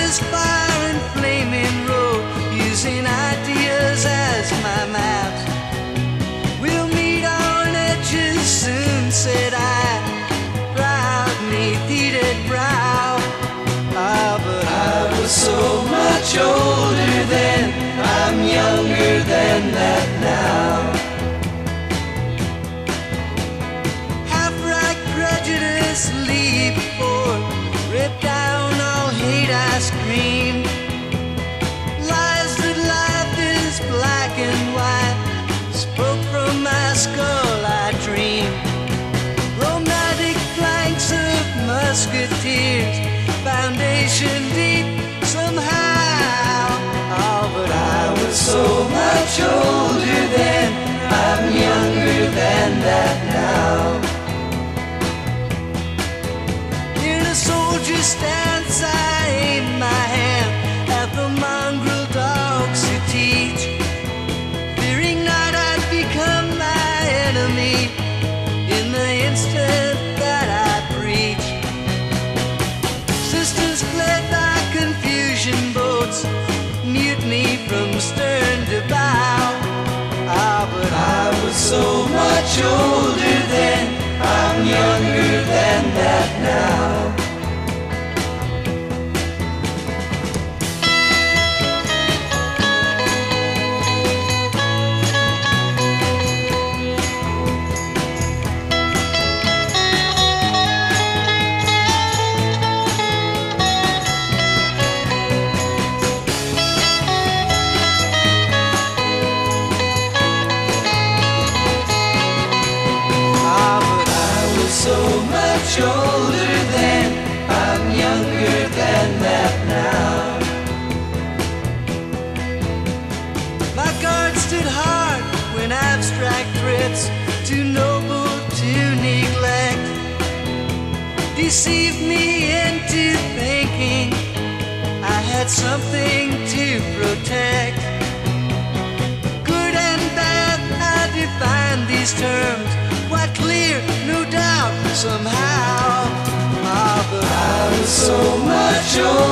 this fire and flaming road, using ideas as my maps. We'll meet on edges soon, said I, proud neath heated brow. Ah, but I was so much older then, I'm younger than that now. Half-right prejudice, leap forth, rip down all hate I scream. Lies that life is black and white, spoke from my skull I dream. Romantic flanks of musketeers, foundation deep somehow. Oh, but I was so much older then, I'm younger than that now. In a soldier's stance I aim my hand at the mongrel dogs who teach, fearing not I'd become my enemy in the instant that I preach. Sisters fled by confusion boats, mutiny from stern to bow. Ah, but I was so much older then, I'm younger than that now. So much older then, I'm younger than that now. My guard stood hard when abstract threats, too noble to neglect, deceived me into thinking I had something to protect. Good and bad, I define these terms, quite clear, no doubt, somehow. Ah, but I was so much older